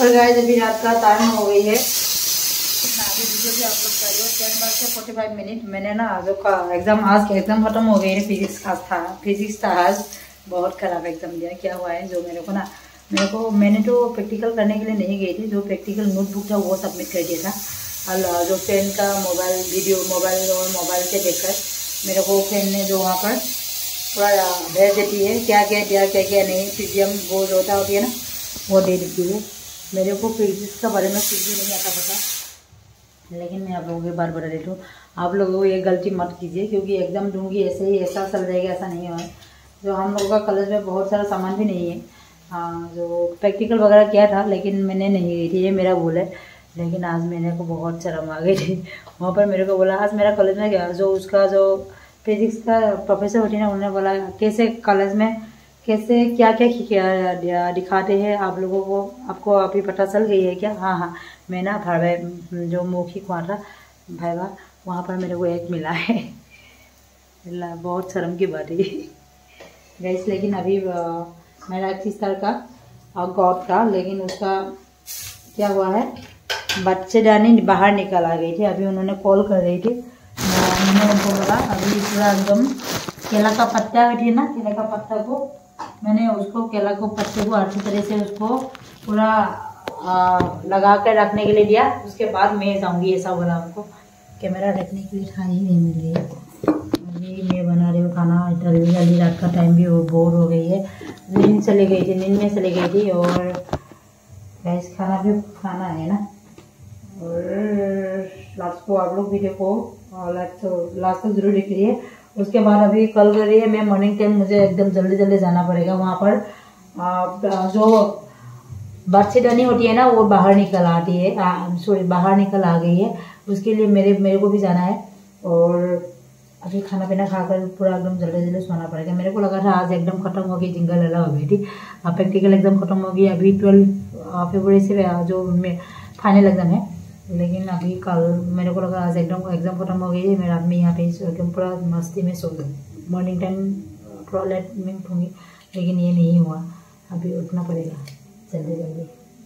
और गाइस अभी रात का टाइम हो गई है, अभी वीडियो भी अपलोड कर रही हूँ 10:45। मैंने ना आज का एग्जाम, आज का एग्जाम खत्म हो गई है। फिजिक्स था आज, बहुत खराब एग्जाम दिया। क्या हुआ है जो मैंने तो प्रैक्टिकल करने के लिए नहीं गई थी, जो प्रैक्टिकल नोटबुक था वो सबमिट कर दिया था। और जो फ्रेंड का मोबाइल से देखकर मेरे को फ्रेंड ने जो वहाँ पर पूरा भेज देती है, क्या क्या दिया क्या क्या नहीं, पीजीएम वो जो होती है ना वो दे देती है। मेरे को फिजिक्स का बारे में कुछ भी नहीं आता पता, लेकिन मैं आप लोगों के बार बता देती हूँ, आप लोगों को ये गलती मत कीजिए, क्योंकि एग्ज़ाम दूंगी ऐसे ही ऐसा चल जाएगा, ऐसा नहीं है। जो हम लोगों का कॉलेज में बहुत सारा सामान भी नहीं है। हाँ, जो प्रैक्टिकल वगैरह किया था लेकिन मैंने नहीं गई थी, ये मेरा भूल है। लेकिन आज मेरे को बहुत शर्म आ गई थी। वहाँ पर मेरे को बोला, आज मेरा कॉलेज में गया, जो उसका जो फिजिक्स का प्रोफेसर होती है ना, उन्होंने बोला कैसे कॉलेज में कैसे क्या क्या दिखाते हैं आप लोगों को, आपको अभी पता चल गई है क्या? हाँ, मैं ना भाई जो मौखिक हुआ था भाईवा, वहाँ पर मेरे को 1 मिला है। बहुत शर्म की बात है गाइस। लेकिन अभी मेरा 31 तारीख का गॉड का, लेकिन उसका क्या हुआ है, बच्चे जानी बाहर निकल आ गई थी। अभी उन्होंने कॉल कर रही थी, मैंने उनको बोला अभी पूरा एकदम केला का पत्ता होती है ना, केला का पत्ता को मैंने उसको केला को पत्ते को अच्छी तरह से उसको पूरा लगा कर रखने के लिए दिया। उसके बाद मैं जाऊंगी, ऐसा बोला उनको। कैमरा रखने के लिए ठाई ही नहीं मिल रही है। अभी मैं बना रही हूँ खाना, जल्दी रात का टाइम भी बोर हो गई है, नींद में चली गई थी। और गैस खाना भी खाना है ना। और लास्ट को आप लोग वीडियो को लास्ट तक जरूर देखिए। उसके बाद अभी कल कर रही है मैं मॉर्निंग टाइम, मुझे एकदम जल्दी जाना पड़ेगा वहाँ पर। जो बर्छेदानी होती है ना वो बाहर निकल आती है, बाहर निकल आ गई है, उसके लिए मेरे को भी जाना है। और अभी खाना पीना खाकर पूरा एकदम जल्दी सोना पड़ेगा। मेरे को लगा था आज एकदम खत्म हो गई, जिंगल लला हो गई थी, प्रैक्टिकल एग्जाम खत्म हो गई। अभी 12 फरवरी से जो फाइनल एग्जाम है, लेकिन अभी कल मेरे को लगा आज एकदम एग्जाम खत्म हो गई है। मैं रात में यहाँ पे एकदम पूरा मस्ती में सो गई। मॉर्निंग टाइम थोड़ा लेट में उठूँगी, लेकिन ये नहीं हुआ। अभी उठना पड़ेगा जल्दी।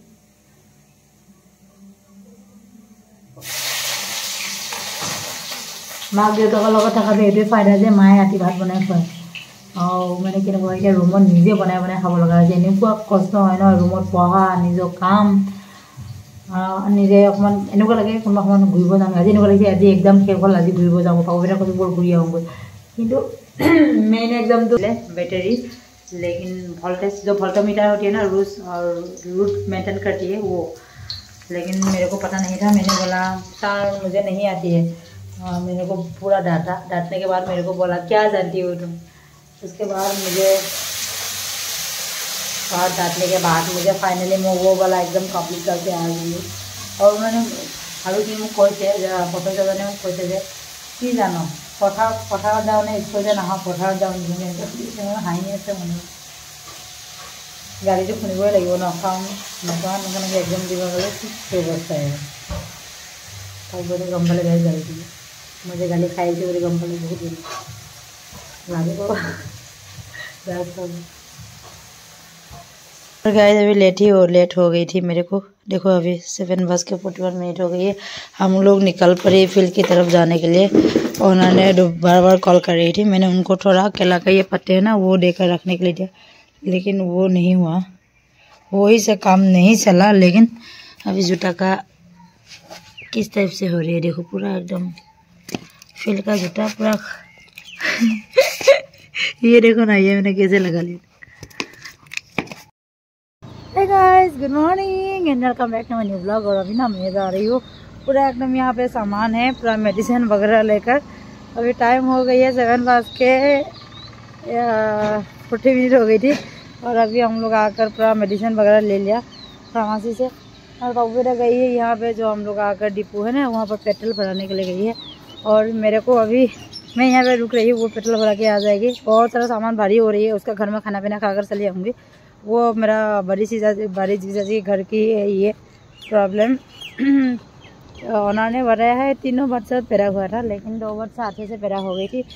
माक देउताকৰ লগত থকাটো এইটোৱে ফাইদা যে মায়ে ৰাতি ভাত বনাই খুৱায়। মানে কেনেকুৱা এতিয়া ৰুমত নিজে বনাই খাব লগা হৈছে। এনেকুৱা কষ্ট হয় ন, ৰুমত পঢ়া, নিজৰ কাম, নিজে অকণমান এনেকুৱা লাগে কোনোবা সময়ত ঘূৰিব যাম। আজি এনেকুৱা লাগিছে আজি এক্সাম শেষ হ'ল, আজি ঘূৰিব যাওঁ, পাপা কৈছে বৰ ঘূৰি আহোঁগৈ। কিন্তু मेन एग्जाम तो बैटरी, लेकिन वोल्टेज जो वोल्टोमीटर होती है ना, रूट मेंटेन करती है वो, लेकिन मेरे को पता नहीं था। मैंने बोला सर मुझे नहीं आती है। मेरे को पूरा डांटने के बाद मेरे को बोला क्या जानती हो तुम। उसके बाद मुझे डांटने के बाद मुझे फाइनली मैं वो वाला एकदम कंप्लीट करके आ गई। और उन्होंने भाभी कि मैं कैसे प्रोफेसर ने कैसे जे कि जानो पठार जाओ ना स्कूल जे ना पठार जाओ हाई आसे मन गाड़ी तो खुनिबই লাগিব न, কাৰণ नोके एग्जाम दी गले व्यवस्था है। तब बोले गम पाले गाड़ी गाड़ी दी मुझे गाली खाई थी बोले गम पाले बहुत लगे और गाइस अभी लेट हो गई थी मेरे को। देखो अभी 7:41 हो गई है। हम लोग निकल पड़े फील्ड की तरफ जाने के लिए। उन्होंने बार कॉल कर रही थी। मैंने उनको थोड़ा केला का ये पत्ते है ना वो देकर रखने के लिए दिया, लेकिन वो नहीं हुआ, वही से काम नहीं चला। लेकिन अभी जूता का किस टाइप से हो रही है देखो, पूरा एकदम फील्ड का जूता पूरा ये देखो ना, ये मैंने कैसे लगा लिया। Hey guys, good morning and welcome back to my new blog. और अभी ना मैं जा रही हूँ पूरा एकदम यहाँ पे सामान है, पूरा मेडिसिन वगैरह लेकर। अभी टाइम हो गई है 7:40 हो गई थी। और अभी हम लोग आकर पूरा मेडिसिन वगैरह ले लिया फार्मेसी से। और बाबू बेटा गई है यहाँ पे जो हम लोग आकर डिपो है ना वहाँ पर पेट्रोल भराने के लिए गई है। और मेरे को अभी मैं यहाँ पे रुक रही हूँ, वो पेट्रोल भरा के आ जाएगी। बहुत सारा सामान भारी हो रही है, उसका घर में खाना पीना खाकर चली आऊँगी। वो मेरा बड़ी जीजा जी घर की है ये प्रॉब्लम। उन्होंने बताया है 3 बच्चा पैदा हुआ था, लेकिन 2 बच्चा अच्छे से पैदा हो गई थी।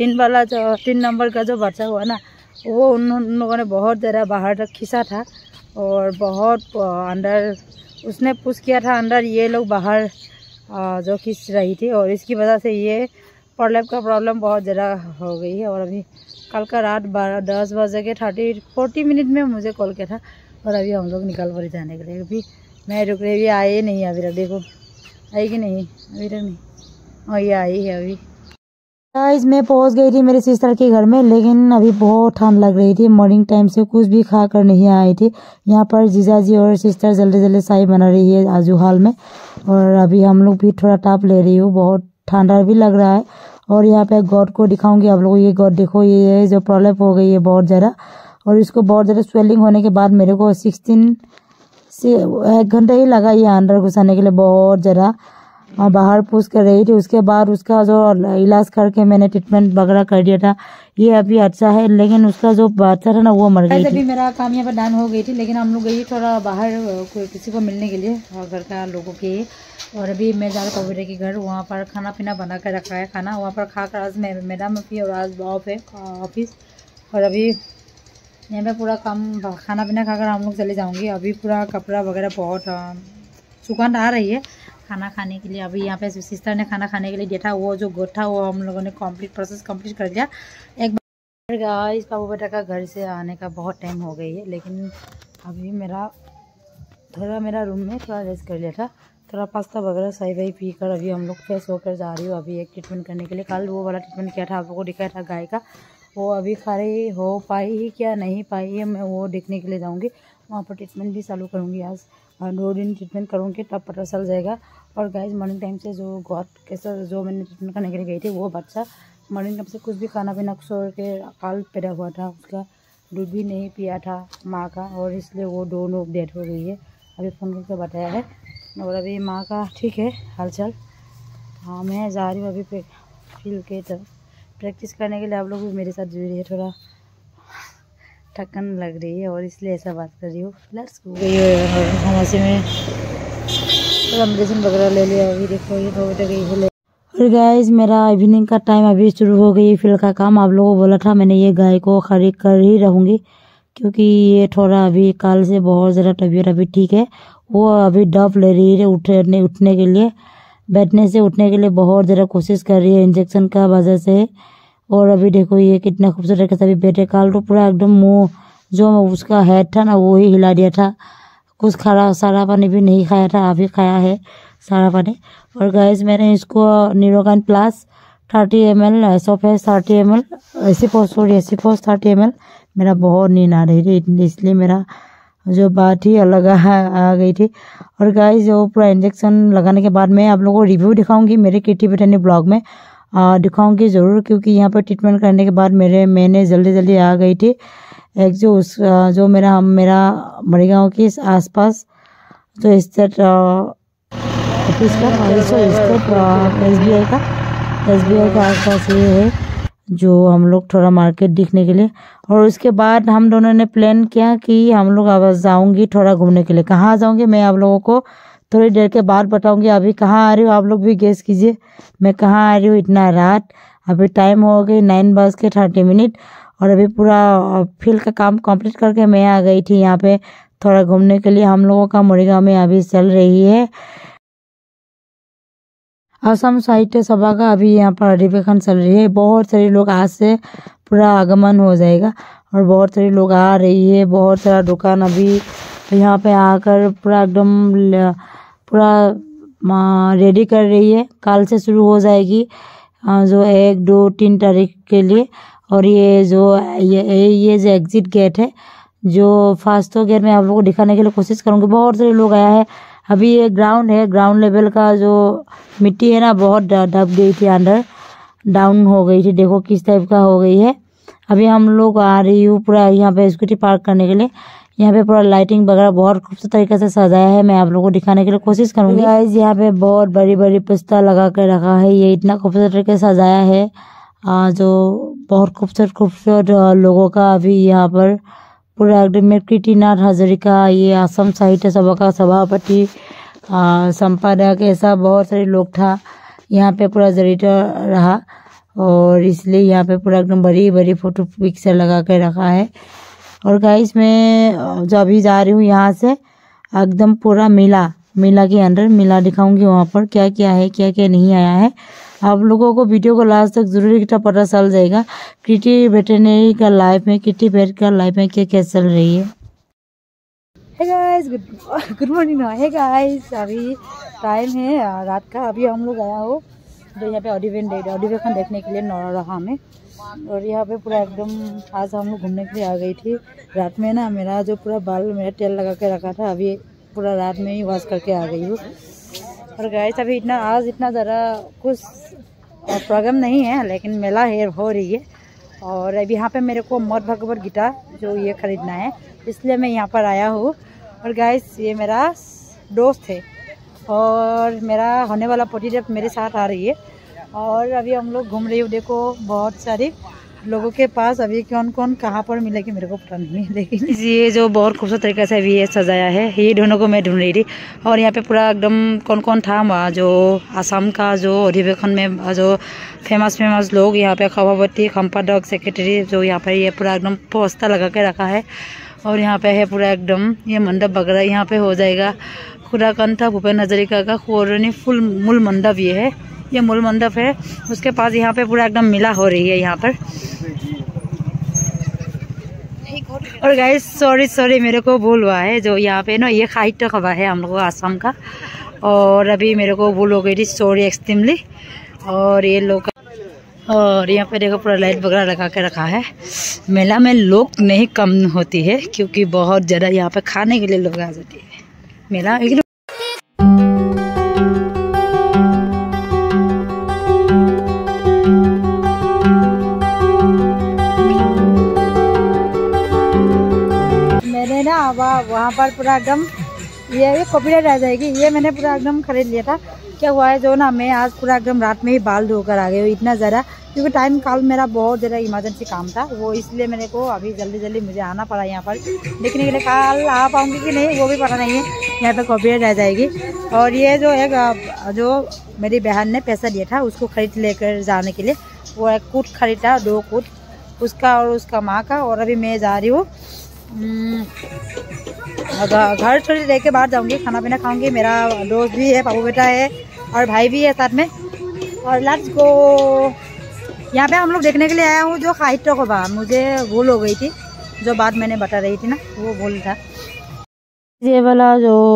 3 नंबर का जो बच्चा हुआ ना वो उन लोगों ने बहुत ज़्यादा बाहर तक खींचा था। और बहुत अंदर उसने पुश किया था अंदर, ये लोग बाहर जो खींच रही थी और इसकी वजह से ये प्रॉब्लम का प्रॉब्लम बहुत ज़्यादा हो गई है। और अभी कल का रात 10 बजे के 40 मिनट में मुझे कॉल किया था और अभी हम लोग निकल पड़े जाने के लिए। अभी मैं रुक रही, भी आए नहीं अभी तक, देखो आई कि नहीं अभी तक नहीं, और ये आई है अभी। गाइस मैं पहुंच गई थी मेरे सिस्टर के घर में, लेकिन अभी बहुत ठंड लग रही थी, मॉर्निंग टाइम से कुछ भी खा कर नहीं आई थी। यहाँ पर जीजा जी और सिस्टर जल्दी जल्दी चाय बना रही है आजू हाल में, और अभी हम लोग भी थोड़ा टाप ले रही हूँ, बहुत ठंडा भी लग रहा है। और यहाँ पे गॉड को दिखाऊंगी आप लोगों को, ये गॉड देखो, ये जो प्रॉब्लम हो गई है बहुत ज़्यादा, और इसको बहुत ज़्यादा स्वेलिंग होने के बाद मेरे को 16 से 1 घंटा ही लगा ये अंदर घुसाने के लिए, बहुत ज़्यादा बाहर पुश कर रही थी। उसके बाद उसका जो इलाज करके मैंने ट्रीटमेंट वगैरह कर दिया था, ये अभी अच्छा है, लेकिन उसका जो बच्चा था ना वो मर गई थी। अभी मेरा काम यहाँ पर डन हो गई थी, लेकिन हम लोग गई थोड़ा बाहर किसी को मिलने के लिए घर का लोगों के, और अभी मैं जा रहा कबीरे के घर, वहाँ पर खाना पीना बना कर रखा है, खाना वहाँ पर खा कर आज मैडम भी और आज ऑफ है ऑफिस, और अभी यहाँ पे पूरा काम खाना पीना खाकर हम लोग चले जाऊँगी। अभी पूरा कपड़ा वगैरह बहुत सुगंध आ रही है खाना खाने के लिए। अभी यहाँ पे सिस्टर ने खाना खाने के लिए दिया था, वो जो गोट था वो हम लोगों ने प्रोसेस कंप्लीट कर लिया। एक बार गाइस बाबू बेटा का घर से आने का बहुत टाइम हो गई है, लेकिन अभी मेरा रूम में थोड़ा रेस्ट कर लिया था, थोड़ा पास्ता वगैरह सही वही पी कर अभी हम लोग फ्रेश होकर जा रही हूँ अभी एक ट्रीटमेंट करने के लिए। कल वो वाला ट्रीटमेंट किया था, आप लोगों को दिखाया था गाय का, वो अभी खड़ी हो पाई ही क्या नहीं पाई है, मैं वो देखने के लिए जाऊँगी। वहाँ पर ट्रीटमेंट भी चालू करूँगी, आज 2 दिन ट्रीटमेंट करूँगी, तब पता चल जाएगा। और गाइस मॉर्निंग टाइम से जो गॉड कैसा जो मैंने ट्रीटमेंट करने के लिए गई थी, वो बच्चा मॉर्निंग टाइम से कुछ भी खाना पीना छोड़ के काल पैदा हुआ था, उसका दूध भी नहीं पिया था माँ का, और इसलिए वो दोनों डेथ हो गई है, अभी फ़ोन करके बताया है। और अभी माँ का ठीक है हालचाल। हाँ मैं जा रही हूँ अभी फील्ड के तरफ प्रैक्टिस करने के लिए, आप लोग भी मेरे साथ जुड़ रही है, थोड़ा थकन लग रही है और इसलिए ऐसा बात कर रही हूँ। लेट्स गो गई और हमारे में थोड़ा मेडिसिन वगैरह ले लिया, अभी देखो ये बहुत गई है। और गाइस मेरा इवनिंग का टाइम अभी शुरू हो गई फील्ड का काम। आप लोगों को बोला था मैंने ये गाय को खरीद कर ही रहूँगी, क्योंकि ये थोड़ा अभी काल से बहुत ज़्यादा तबीयत अभी ठीक है, वो अभी डब ले रही है उठने के लिए, बैठने से उठने के लिए बहुत ज़्यादा कोशिश कर रही है इंजेक्शन का वजह से। और अभी देखो ये कितना खूबसूरत तरीके से अभी बैठे, काल तो पूरा एकदम मुँह जो उसका हेड था ना वो ही हिला दिया था, कुछ सारा पानी भी नहीं खाया था, अभी खाया है सारा पानी। और गाइस मैंने इसको न्यूरोगान प्लस 30 ml एसोफेस 30 ml एसिफोस 30 ml, मेरा बहुत नींद आ रही थी इसलिए मेरा जो बात ही अलग आ गई थी। और गाइस जो पूरा इंजेक्शन लगाने के बाद मैं आप लोगों को रिव्यू दिखाऊंगी मेरे किटी बेटनी ब्लॉग में दिखाऊंगी ज़रूर, क्योंकि यहाँ पर ट्रीटमेंट करने के बाद मैंने जल्दी आ गई थी। एक जो मेरा मरीगांव के आसपास जो स्टेट ऑफिस का SBI का आसपास ये है जो हम लोग थोड़ा मार्केट दिखने के लिए। और उसके बाद हम दोनों ने प्लान किया कि हम लोग अब जाऊंगी थोड़ा घूमने के लिए। कहाँ जाऊंगी मैं आप लोगों को थोड़ी देर के बाद बताऊंगी। अभी कहाँ आ रही हूँ आप लोग भी गेस कीजिए, मैं कहाँ आ रही हूँ इतना रात। अभी टाइम हो गई 9:30 और अभी पूरा फील्ड का काम कंप्लीट करके मैं आ गई थी यहाँ पे थोड़ा घूमने के लिए। हम लोगों का मोरीगांव में अभी चल रही है असम साहित्य सभा का, अभी यहाँ पर अधिवेशन चल रही है। बहुत सारे लोग आज से पूरा आगमन हो जाएगा और बहुत सारे लोग आ रही है, बहुत सारा दुकान अभी यहाँ पे आकर पूरा एकदम पूरा रेडी कर रही है। कल से शुरू हो जाएगी जो 1, 2, 3 तारीख के लिए। और ये जो एग्जिट गेट है जो फर्स्ट गेट में आप लोगों को दिखाने के लिए कोशिश करूँगी। बहुत सारे लोग आया है। अभी ये ग्राउंड है, ग्राउंड लेवल का जो मिट्टी है ना बहुत दब गई थी, अंदर डाउन हो गई थी, देखो किस टाइप का हो गई है। अभी हम लोग आ रही हूँ पूरा यहाँ पे स्कूटी पार्क करने के लिए। यहाँ पे पूरा लाइटिंग वगैरह बहुत खूबसूरत तरीके से सजाया है, मैं आप लोगों को दिखाने के लिए कोशिश करूँगी। गाइस यहाँ पे बहुत बड़ी पिस्ता लगा कर रखा है, ये इतना खूबसूरत तरीके से सजाया है जो बहुत खूबसूरत लोगों का अभी यहाँ पर पूरा एकदम कीर्तिनाथ हजारिका, ये असम साहित्य सभा का सभापति संपादक, ऐसा बहुत सारे लोग था यहाँ पे पूरा जड़ित रहा। और इसलिए यहाँ पे पूरा एकदम बड़ी फोटो पिक्चर लगा कर रखा है। और गाइस मैं जो अभी जा रही हूँ यहाँ से एकदम पूरा मेला के अंदर मेला दिखाऊंगी। वहाँ पर क्या क्या है क्या क्या नहीं आया है, आप लोगों को वीडियो को लास्ट तक जरूर कितना पता चल जाएगा। किटी वेटरनरी का लाइफ में, किटी पेट का लाइफ में क्या क्या चल रही है। Hey guys, good morning. Hey guys, अभी टाइम है रात का। अभी हम लोग आया हो जो यहाँ पे ऑडिवेशन देखने के लिए नौरहा में। और यहाँ पे पूरा एकदम आज हम लोग घूमने के लिए आ गई थी। रात में ना मेरा जो पूरा बाल मेरा तेल लगा के रखा था, अभी पूरा रात में ही वॉश करके आ गई हूँ। और गाइस अभी आज इतना ज़रा कुछ प्रोग्राम नहीं है, लेकिन मेला है हो रही है। और अभी यहाँ पे मेरे को मद भगवत गीता जो ये खरीदना है, इसलिए मैं यहाँ पर आया हूँ। और गाइस ये मेरा दोस्त है और मेरा होने वाला पोती मेरे साथ आ रही है। और अभी हम लोग घूम रही हूँ। देखो बहुत सारे लोगों के पास अभी कौन कौन कहाँ पर मिलेगी मेरे को पता नहीं है, लेकिन ये जो बहुत खूबसूरत तरीके से अभी ये सजाया है, ये दोनों को मैं ढूंढ रही थी। और यहाँ पे पूरा एकदम कौन कौन था जो आसाम का जो अधिवेशन में जो फेमस लोग, यहाँ पे सभापति संपादक सेक्रेटरी जो यहाँ पर ये पूरा एकदम पोस्टर लगा के रखा है। और यहाँ पे है पूरा एकदम ये मंडप वगैरह यहाँ पे हो जाएगा। खुदाकंठ भूपेन हजारिका का कोरनी फुल मूल मंडप ये मूल मंडप है। उसके पास यहाँ पे पूरा एकदम मेला हो रही है यहाँ पर। और गाइस सॉरी मेरे को भूल हुआ है, जो यहाँ पे ना ये साहित्य सभा है हम लोग आसाम का। और अभी मेरे को भूल हो गई थी, सॉरी एक्सट्रीमली। और ये लोग और यहाँ पे देखो पूरा लाइट वगैरह लगा के रखा है। मेला में लोग नहीं कम होती है, क्योंकि बहुत ज़्यादा यहाँ पे खाने के लिए लोग आ जाते हैं। मेला मैंने ना वहाँ पर पूरा एकदम ये कॉपीराइट आ जाएगी, ये मैंने पूरा एकदम खरीद लिया था। क्या हुआ है जो ना मैं आज पूरा एकदम रात में ही बाल धोकर आ गई हूँ, इतना ज़्यादा, क्योंकि टाइम कल मेरा बहुत ज़्यादा इमरजेंसी काम था, वो इसलिए मेरे को अभी जल्दी मुझे आना पड़ा यहाँ पर देखने के लिए। कल आ पाऊँगी कि नहीं वो भी पता नहीं है, यहाँ पे कॉपीराइट आ जाएगी। और ये जो एक जो मेरी बहन ने पैसा दिया था उसको खरीद लेकर जाने के लिए, वो एक कूट खरीदा, 2 कूट, उसका और उसका माँ का। और अभी मैं जा रही हूँ घर थोड़ी देर के बाद जाऊँगी, खाना पीना खाऊँगी। मेरा दोस्त भी है, पापू बेटा है और भाई भी है साथ में। और लेट्स गो। यहाँ पे हम लोग देखने के लिए आया हूँ जो साहित्य सभा, मुझे भूल हो गई थी, जो बात मैंने बता रही थी ना वो भूल था। ये वाला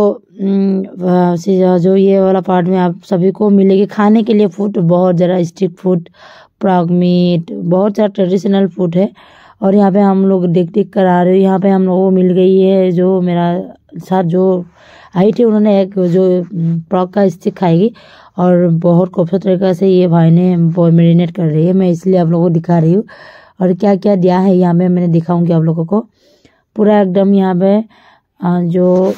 जो ये वाला पार्ट में आप सभी को मिलेगी खाने के लिए फूड, बहुत ज़्यादा स्ट्रीट फूड, प्राग मीट, बहुत सारा ट्रेडिशनल फूड है। और यहाँ पे हम लोग देख कर आ रहे हैं। यहाँ पे हम लोगों को मिल गई है, जो मेरा साथ जो आई थी उन्होंने एक जो प्राग का स्टिक खाएगी। और बहुत खूबसूरत तरीके से ये भाई ने मैरिनेट कर रही है, मैं इसलिए आप लोगों को दिखा रही हूँ। और क्या क्या दिया है यहाँ पे मैंने दिखाऊंगी आप लोगों को पूरा एकदम। यहाँ पे जो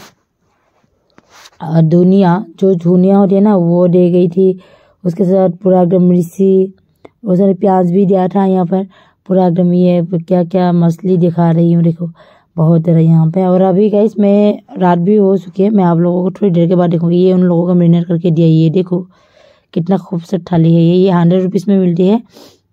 धुनिया होती है ना वो दे गई थी, उसके साथ पूरा एकदम मिर्ची और सारे प्याज भी दिया था यहाँ पर पूरा एकदम। ये क्या क्या मछली दिखा रही हूँ, देखो बहुत तरह यहाँ पे। और अभी गाइस मैं रात भी हो चुकी है, मैं आप लोगों को थोड़ी देर के बाद देखूँगी। ये उन लोगों का मैरिनेट करके दिया, ये देखो कितना खूबसूरत थाली है। ये 100 रुपीज़ में मिलती है।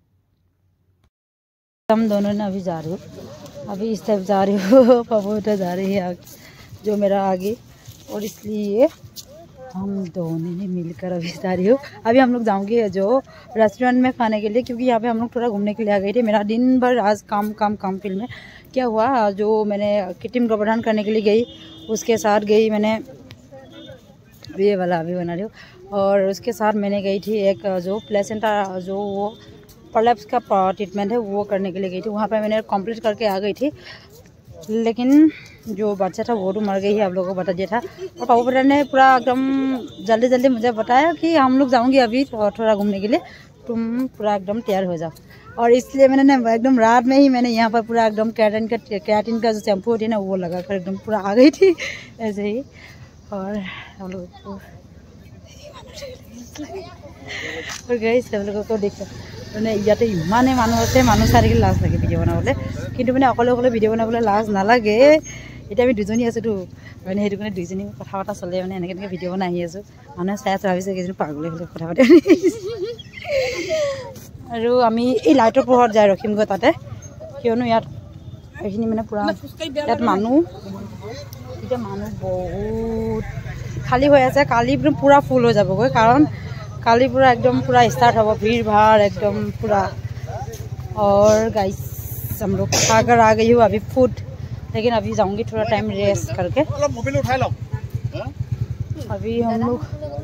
हम दोनों ने अभी जा रही हूँ, अभी इस तरफ जा रही हूँ, पापू बेटा जा रही है जो मेरा आगे, और इसलिए हम दोनों ने मिलकर अभी जा रही हूँ। अभी हम लोग जाऊँगे जो रेस्टोरेंट में खाने के लिए, क्योंकि यहाँ पे हम लोग थोड़ा घूमने के लिए आ गए थे। मेरा दिन भर आज काम फिल्म में। क्या हुआ जो मैंने किटिम गोवर्धन करने के लिए गई, उसके साथ गई मैंने, ये वाला अभी बना रही हूँ। और उसके साथ मैंने गई थी एक जो प्लेसेंटा जो वो प्रोलैप्स का ट्रीटमेंट है वो करने के लिए गई थी। वहाँ पर मैंने कंप्लीट करके आ गई थी, लेकिन जो बच्चा था वो तो मर गई है, आप लोगों को बता दिया था। और पापू बेटा ने पूरा एकदम जल्दी मुझे बताया कि हम लोग जाऊंगे अभी थोड़ा घूमने के लिए, तुम पूरा एकदम तैयार हो जाओ। और इसलिए मैंने ना एकदम रात में ही मैंने यहाँ पर पूरा एकदम कैराटिन का जो शैम्पू होती है ना वो लगा कर एकदम पूरा आ गई थी ऐसे ही। और हम लोग को गई हम लोगों को देख मैंने इते इमाने मानु सारिके लाज लगे भिडिओ बनाबले, किन्तु मैंने अकले भिडिओ बनाबले लाज नालागे। इतना आम दुजनी आसो तो मैंने সেইটো কাৰণে दुजनी कथा पता चले मैंने एनेके भिडिओ बना आसो मानुहे चाই आसो भाविছে किजनी पागल हले कथा पाते। और आमी এই लाइटर पोहर जाय रखिमगৈ ताते, कियनो यात সেইখিনি মানে পুৰা ইয়াত মানুহ এতিয়া মানুহ বহুত খালী হৈ আছে। কালি পুৰা ফুল হৈ যাবগৈ, কাৰণ काली पूरा एकदम पूरा स्टार्ट हो, भीड़ भाड़ एकदम पूरा। और गाइस हम लोग खाकर आ गई हूँ अभी फूड, लेकिन अभी जाऊंगी थोड़ा टाइम रेस्ट करके। अभी हम लोग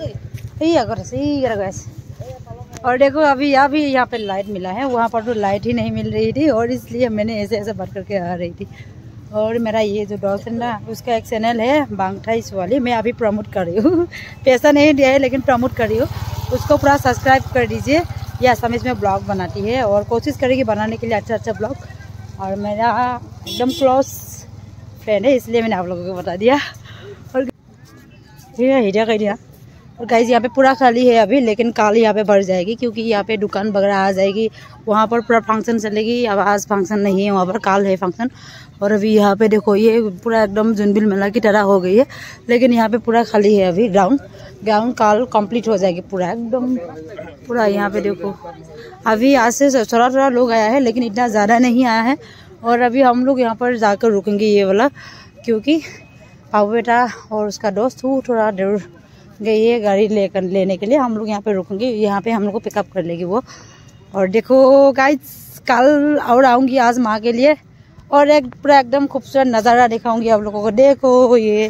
गैस और देखो अभी यहाँ पे लाइट मिला है, वहाँ पर तो लाइट ही नहीं मिल रही थी और इसलिए मैंने ऐसे ऐसे भर करके आ रही थी। और मेरा ये जो डॉग है ना, उसका एक चैनल है बांगठाइस वाली, मैं अभी प्रमोट कर रही हूँ। पैसा नहीं दिया है लेकिन प्रमोट कर रही हूँ, उसको पूरा सब्सक्राइब कर दीजिए। ये असमीज में ब्लॉग बनाती है और कोशिश करेगी बनाने के लिए अच्छा ब्लॉग, और मेरा एकदम क्लोज फ्रेंड है, इसलिए मैंने आप लोगों को बता दिया। और हिजा कर दिया। और गाइस यहाँ पे पूरा खाली है अभी, लेकिन कल यहाँ पे भर जाएगी क्योंकि यहाँ पे दुकान वगैरह आ जाएगी। वहाँ पर पूरा फंक्शन चलेगी, अब आज फंक्शन नहीं है, वहाँ पर कल है फंक्शन। और अभी यहाँ पे देखो ये पूरा एकदम जुनबिल मेला की तरह हो गई है, लेकिन यहाँ पे पूरा खाली है अभी। ग्राउंड कल कंप्लीट हो जाएगी पूरा एकदम पूरा। यहाँ पे देखो अभी आज से थोड़ा लोग आया है, लेकिन इतना ज़्यादा नहीं आया है। और अभी हम लोग यहाँ पर जाकर रुकेंगे ये वाला, क्योंकि पापू बेटा और उसका दोस्त थोड़ा दूर गई है गाड़ी लेने के लिए। हम लोग यहाँ पे रुकेंगे, यहाँ पे हम लोग को पिकअप कर लेगी वो। और देखो गाइस कल और आऊँगी आज माँ के लिए, और एक पूरा एकदम खूबसूरत नज़ारा दिखाऊंगी आप लोगों को। देखो ये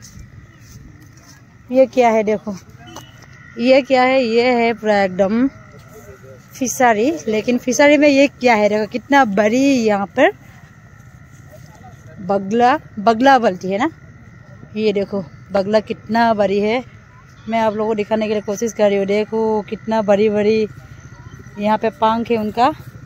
क्या है, देखो ये क्या है, ये है पूरा एकदम फिशरी। लेकिन फिशरी में ये क्या है, देखो कितना बड़ी यहाँ पर बगला बोलती है ना, ये देखो बगला कितना बड़ी है। मैं आप लोगों को दिखाने के लिए कोशिश कर रही हूँ। देखो कितना बड़ी यहाँ पे पंख है उनका।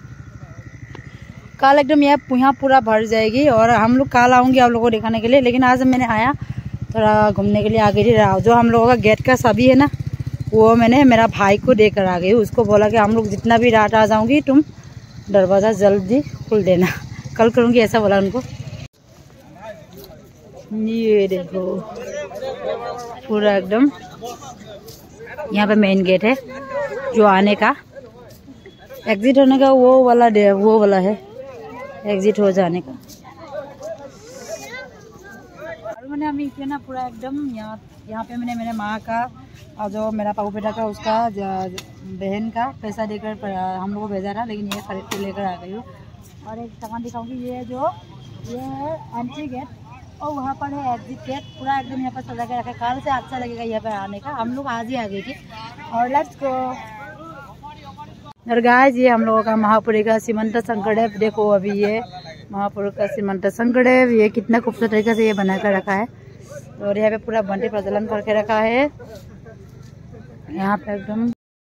कल एकदम यहाँ पूरा भर जाएगी, और हम लोग कल आऊँगी आप लोगों को दिखाने के लिए। लेकिन आज मैंने आया थोड़ा घूमने के लिए आ गई थी। जो हम लोगों का गेट का चाबी है ना, वो मैंने मेरा भाई को देकर आ गई। उसको बोला कि हम लोग जितना भी रात आ जाऊँगी तुम दरवाज़ा जल्दी खोल देना, कल करूँगी, ऐसा बोला उनको। ये देखो पूरा एकदम यहाँ पे मेन गेट है जो आने का, एग्जिट होने का वो वाला है, एग्जिट हो जाने का। और मैंने अभी किया ना पूरा एकदम यहाँ पे मैंने मेरे माँ का और जो मेरा पापू बेटा का उसका बहन का पैसा देकर हम लोग को भेजा था, लेकिन ये खरीद के लेकर आ गई हूँ। और एक सामान दिखाऊंगी, ये है एंट्री गेट और वहाँ पर है एग्जिट गेट। पूरा एकदम यहाँ पर सजा के रखा है, कल से अच्छा लगेगा यहाँ पर आने का। हम लोग आज ही आ गई थी। और लेट्स गो। और गाइस ये हम लोगों का महापुरी का सीमंत शंकरदेव, देखो अभी ये महापुर का सीमंत शंकरदेव, ये कितना खूबसूरत तरीके से ये बना कर रखा है। और यहाँ पे पूरा बंटी प्रज्वलन करके रखा है। यहाँ पे एकदम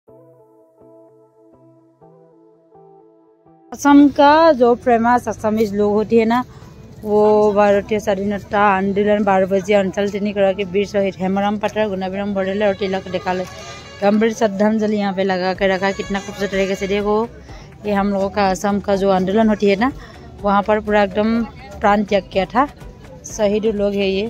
असम का जो फेमस असमीज लोग होती है ना, वो भारतीय स्वाधीनता आंदोलन 12 बजे अंचल तिनिकरा के वीर शहीद हेमराम पाटर, गुणाभिराम बड़ेले और तिलक देखाले गंभीर श्रद्धांजलि यहाँ पे लगा कर रखा है। कितना खूबसूरत तरीके से देखो, ये हम लोगों का असम का जो आंदोलन होती है ना, वहाँ पर पूरा एकदम प्राण त्याग किया था शहीद लोग है ये।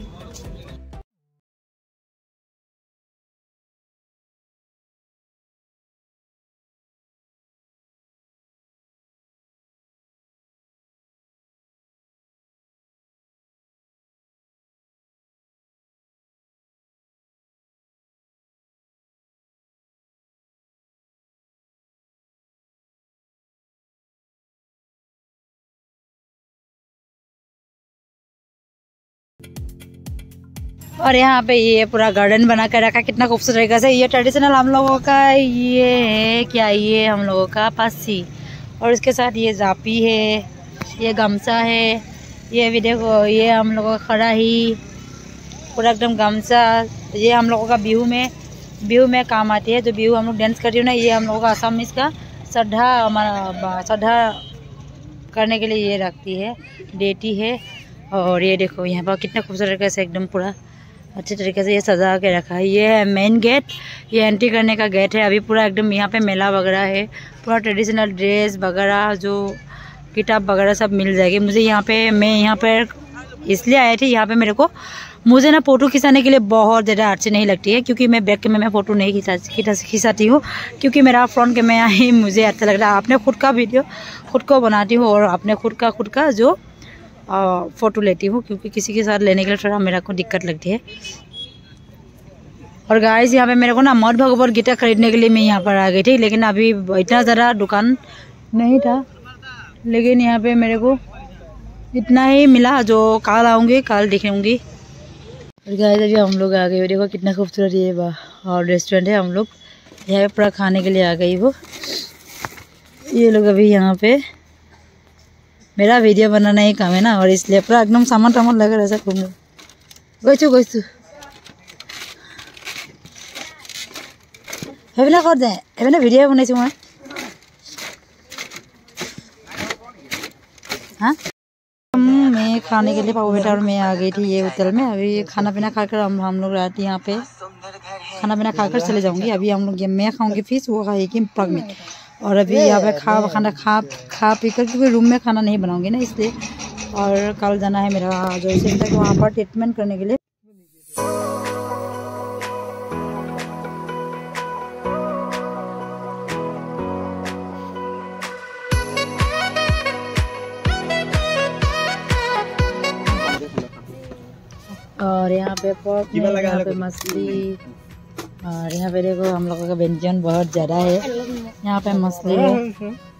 और यहाँ पे ये पूरा गार्डन बना कर रखा, कितना खूबसूरत तरीके से। ये ट्रेडिशनल हम लोगों का ये है क्या, ये हम लोगों का पासी, और इसके साथ ये जापी है, ये गमछा है, ये भी देखो ये हम लोगों का खड़ा ही पूरा एकदम गमछा। ये हम लोगों का बिहू में काम आती है, जो बिहू हम लोग डांस करती हूँ ना, ये हम लोगों का असम इसका श्रद्धा करने के लिए ये रखती है, देती है। और ये देखो यहाँ पर कितना खूबसूरत तरीके से एकदम पूरा अच्छे तरीके से ये सजा के रखा है। ये है मेन गेट, ये एंट्री करने का गेट है। अभी पूरा एकदम यहाँ पे मेला वगैरह है, पूरा ट्रेडिशनल ड्रेस वगैरह जो किताब वगैरह सब मिल जाएगी। मुझे यहाँ पे मैं यहाँ पर इसलिए आई थी, यहाँ पे मुझे ना फ़ोटो खिंचाने के लिए बहुत ज़्यादा अच्छी नहीं लगती है, क्योंकि मैं बैक कैमरे में फ़ोटो नहीं खिंचाती हूँ, क्योंकि मेरा फ्रंट कैमरा ही मुझे अच्छा लगता है। अपने खुद का वीडियो खुद को बनाती हूँ और अपने खुद का जो फ़ोटो लेती हूँ, क्योंकि किसी के साथ लेने के लिए थोड़ा मेरा को दिक्कत लगती है। और गाइस यहाँ पे मेरे को ना मद भगवत गीता खरीदने के लिए मैं यहाँ पर आ गई थी, लेकिन अभी इतना ज़्यादा दुकान नहीं था, लेकिन यहाँ पे मेरे को इतना ही मिला जो कल आऊँगी, कल दिखाऊँगी। और गाइस अभी हम लोग आ गए, देखो कितना खूबसूरत ये और रेस्टोरेंट है। हम लोग यहाँ पे पूरा खाने के लिए आ गई वो। ये लोग अभी यहाँ पे मेरा वीडियो बनाना ही काम है ना, और इसलिए पूरा एकदम सामान टामान लगा रहा है। গৈছো সেইবিলাক ক'ত যায়? এইপিনে ভিডিঅ' বনাইছোঁ মই। हाँ, मैं खाने के लिए पाव बेटा और मैं आ गई थी ये होटल में। अभी खाना पीना खाकर हम लोग रात यहाँ पे खाना पीना खाकर चले जाऊंगी। अभी हम लोग मैं खाऊंगी फिश, वो खाएगी पग में। और अभी यहाँ पे खा पी कर, क्योंकि रूम में खाना नहीं बनाऊंगी ना इसलिए। और कल जाना है मेरा जो सेंटर है वहाँ पर ट्रीटमेंट करने के लिए। और यहाँ पे पर्क में, यहाँ पे मछली, और यहाँ पे देखो हम लोगों का व्यंजन बहुत ज़्यादा है। यहाँ पे मछली है।